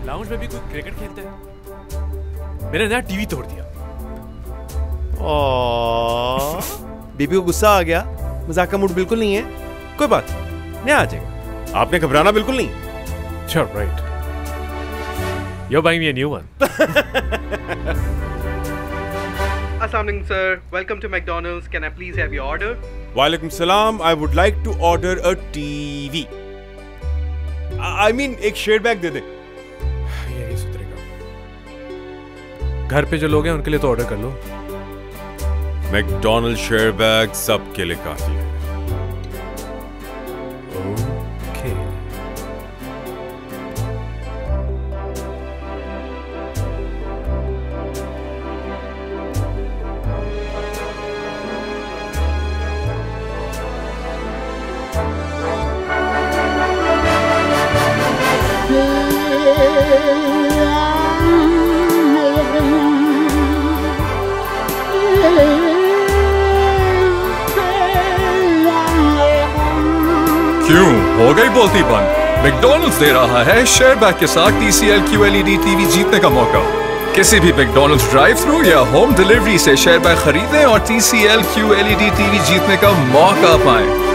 Lounge में भी कोई क्रिकेट खेलता है? मैंने नया टीवी तोड़ दिया। बीबी को गुस्सा आ गया, मजाक का मूड बिल्कुल नहीं है। कोई बात नहीं, नया आ जाएगा, आपने घबराना बिल्कुल नहीं। Sure, right. You're buying me a new one. Assalamu alaikum, sir. Welcome to McDonald's. Can I please have your order? वालेकुम सलाम। I would like to order a TV. I mean एक शेड बैग दे दे। ये नहीं सुधरेगा। घर पे जो लोग हैं उनके लिए तो ऑर्डर कर लो। मैकडोनल्ड शेयर बैग सबके लिए काफी है। ओके। क्यों हो गई बोलती बंद? मैकडॉनल्ड्स दे रहा है शेयर बैग के साथ TCL QLED टीवी जीतने का मौका। किसी भी मैकडॉनल्ड्स ड्राइव थ्रू या होम डिलीवरी से शेयर बैग खरीदें और TCL QLED टीवी जीतने का मौका पाएं।